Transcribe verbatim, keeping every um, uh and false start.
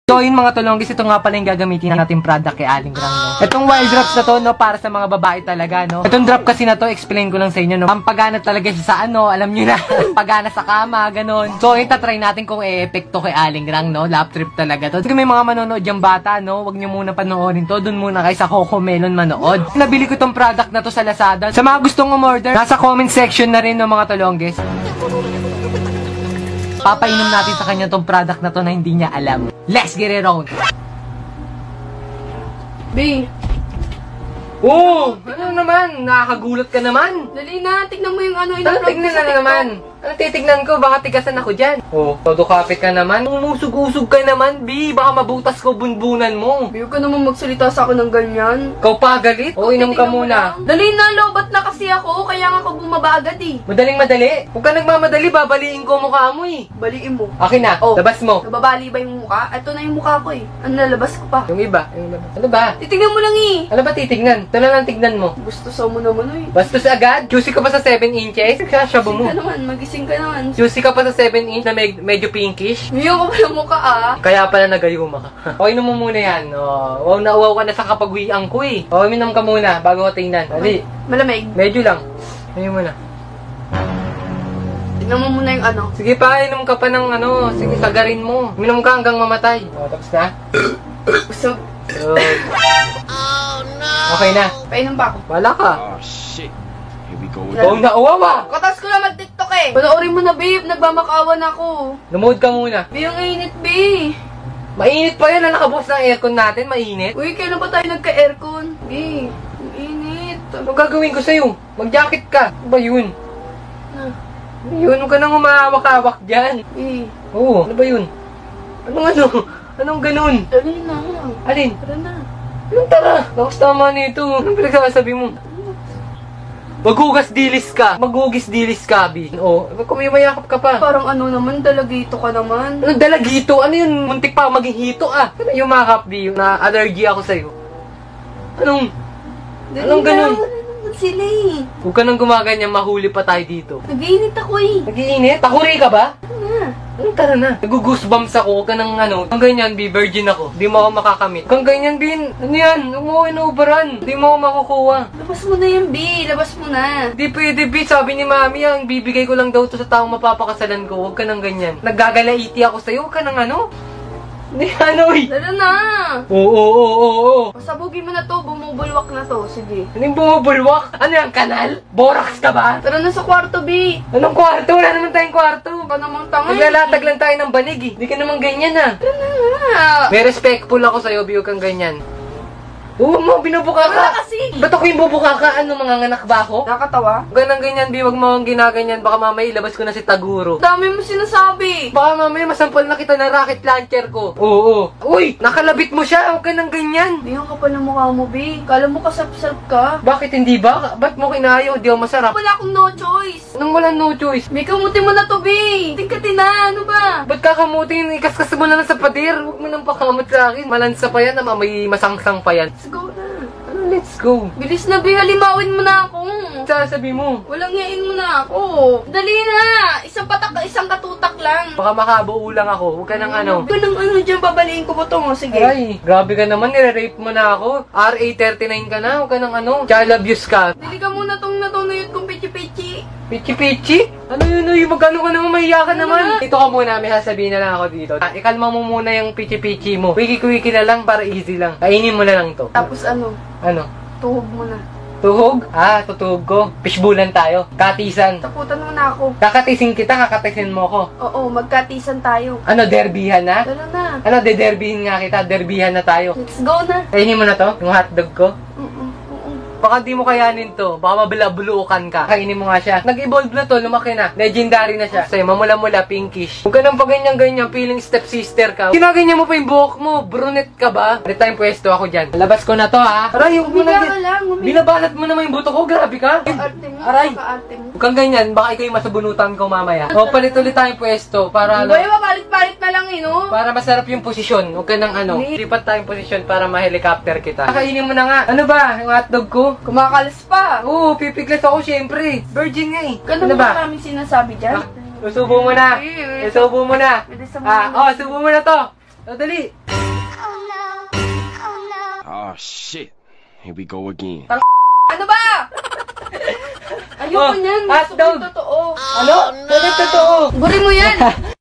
So yun mga tulonggis, ito nga pala yung gagamitin natin product kay Aling Grang, no? Itong wild drops na to, no, para sa mga babae talaga, no? Itong drop kasi na to, explain ko lang sa inyo, no? Pampagana talaga siya sa ano, alam nyo na, pagana sa kama, ganun. So itatry natin kung e-epekto kay Aling Grang, no? Lap trip talaga to. Kung may mga manonood dyan bata, no? Huwag nyo muna panoorin to, dun muna kayo sa Coco Melon manood. Nabili ko itong product na to sa Lazada. Sa mga gustong umorder, nasa comment section na rin, no, mga tulonggis. Papainom natin sa kanya tong product na to na hindi niya alam. Let's get it on! B. Oh! Ano naman? Nakakagulat ka naman! Dali na, tignan mo yung ano. Ano tignan na naman? Ano titignan ko? Baka tigasan ako dyan. Oh, todo kapit ka naman. Umusog-usog ka naman, B. Baka mabutas ko bunbunan mo. B, huwag ka naman magsalita sa akin ng ganyan. Ikaw pa galit? O, inom ka muna. Dali na, lobat na kasi ako. Kaya nga ako bumaba agad eh. Madaling madali. Huwag ka nagmamadali, babaliin ko mukha mo eh. Baliin mo. Akin na, Oh. labas mo. Nababali ba yung mukha? Ito na yung mukha ko eh. Ano, nalabas ko pa. Yung iba, yung iba. Ano ba? Titignan mo lang eh. Ano ba titignan? Ito na lang tignan mo. Gusto sa mo naman eh. Bastos agad? Juicy ka pa sa seven inches? Sasabi mo. Magising ka naman, magising ka naman. Juicy ka pa sa seven inch na med medyo pinkish? Ngayon ko pa yung mukha ah. Kaya pala nagayuma ka. O, inom mo muna yan. O, wow na wow ka na sa kapagwiang ko eh. O, minom ka muna bago ko tingnan. Dali. Malamig. Medyo lang. Inom mo na. Tignan mo muna yung ano. Sige pa, inom ka pa ng ano. Sige, sagarin mo. Minom ka hanggang mamatay. O, tapos na? Gusto. So, oh no! Okay na. Painom pa ako. Wala ka. Oh shit. Here we go. Wow na uwawa! Katas ko na mag-tiktok eh. Panoorin mo na babe, nagmamakawan ako. Lumuhod ka muna. Babe, yung init babe. Mainit pa yan. Nakabukas ng aircon natin. Mainit. Uy, kailan ba tayo nagka-aircon? Babe, yung init. Ano gagawin ko sa'yo? Mag-jacket ka. Ano ba yun? Na, Ano yun? Huwag ka nang umahawak-hawak dyan. babe. Oo. Ano ba yun? Anong ano? Anong ganun? Dali na. Alin? Tara na. Anong tara? Lakas tama nito. Anong pinagsasabi mo? Maghugas dilis ka. Maghugas dilis ka, Bi. Oo. Kung may mayakap ka pa. Parang ano naman, dalagito ka naman. Ano dalagito? Ano yun? Muntik pa maging hito ah. Ano yung makap, Bi? Na allergy ako sa'yo. Anong? Dali Anong na, ganun? wala naman sila eh. Huwag ka nang gumaganyan. Mahuli pa tayo dito. Nag-iinit ako eh. Nag-iinit? Tahuri ka ba? Ano na? Anong tara na? Nag-goosebumps ako. Huwag ka nang ano. Kung ganyan, Bi, virgin ako. Di mo ako makakamit. Kung ganyan, Bin. Ano yan? Huwag mo ako inuubaran. Di mo ako makukuha. Labas mo na yan, B. Labas mo na. Di pwede, B. Sabi ni Mami, ang bibigay ko lang daw to sa taong mapapakasalan ko. Huwag ka nang ganyan. Naggagalaiti ako sa'yo. Huwag ka nang ano? Hindi, ano eh. Lalo na. Oo, oo, oo, oo. Pasabugin mo na to. Bumubulwak na to. Sige. Anong bumubulwak? Ano yung kanal? Borax ka ba? Tara na sa kwarto, B. Anong kwarto? Wala naman tayong kwarto. Ka namang tanga eh. Naglalatag lang tayo ng banig eh. Hindi ka naman ganyan ah. Tara na nga. May respectful ako sa'yo, Bi. Huwag kang ganyan. Oo mo, binubuka ka. Wala kasi. Ba't ako yung bubuka ka? Ano, mga nganak ba ako? Nakakatawa. Ganang ganyan, Bi. Huwag mo akong ginaganyan. Baka mamaya ilabas ko na si Taguro. Dami mo sinasabi. Baka mamaya masampal na kita na rocket launcher ko. Oo. Uy, nakalabit mo siya. Huwag ka nang ganyan. B, ang kapal ng mukha mo, B. Kala mo kasap-sap ka. Bakit hindi ba? Ba't mo kinayo? Di ako masarap. Wala akong no choice. Nang wala no choice. B, kamuti mo na to, B. Tingkati na. Ano ba? Ba't kakamutin? Ikaskas mo na lang sa pader. Huwag mo nang pakamot sa akin. Malansa pa yan. May masangsang pa yan. Let's go na. Ano, let's go. Bilis na, B. Halimawin mo na ako. Sasabi mo. Walang yain mo na ako. Dali na. Isang patak, isang katutak lang. Baka makabuo lang ako. Huwag ka nang ano. Huwag ka nang ano dyan, babaliin ko ba ito? Sige. Ay, grabe ka naman. Nire-rape mo na ako. R A thirty-nine ka na. Huwag ka nang ano. Child abuse ka. Dili ka muna tong natunuyot kong pichi-pichi. Pichi-pichi? Ano yun? Uy, magkano ka naman? Mahiya ka naman. Dito ka muna. May sasabihin na lang ako dito. Ah, ikalma mo muna yung pichi-pichi mo. Wiki-wiki na lang para easy lang. Kainin mo na lang to. Tapos ano? Ano? Tuhog mo na. Tuhog? Ah, tutuhog ko. Fishbulan tayo. Katisan. Takutan mo na ako. Kakatisin kita, kakatisin mo ko. Oo, magkatisan tayo. Ano, derbihan na? Dala na. Ano, de-derbihin nga kita. Derbihan na tayo. Let's go na. Kainin mo na to? Yung hotdog ko? Mm-mm, mm-mm. Baka di mo kayanin to. Baka mabilabulukan ka. Kainin mo nga siya. Nag-evolve na to. Lumaki na. Legendary na siya. Sa'yo, mamula-mula, pinkish. Huwag ka nang paganyan-ganyan. Feeling stepsister ka. Kinaganyan mo pa yung buhok mo. Brunette ka ba? Pwede tayong pwesto ako dyan. Labas ko na to, ha? Aray, huwag mo Humiga na. ka lang. Humiga. Binabalat mo naman yung buto ko. Grabe ka. Arte mo. Aray. Arte mo. Huwag kang ganyan. Baka ikaw yung masabunutan ko mamaya. O, palit ulit tayong pwesto. Para, ano, Boy, mapalit-palit na lang eh, no? para masarap yung posisyon. Huwag ka nang ano. Hindi. Lipat tayong posisyon para ma-helicopter kita. Kakainin mo na nga. Ano ba? Yung hotdog ko? Kumakalas pa. Oo, pipiglas ako syempre. Virgin nga eh. Ganun Ano ba ba? maraming sinasabi dyan? Ah, susubo mo na. Eh, Susubo mo na. Bilis sa Ah, mga- oh, subo mo na to. O, dali. Oh shit. Here we go again. Ano ba? Ayoko Oh, niyan. hot Gusto ko dog. yung totoo. Ano? Ano totoo? Guri mo yan.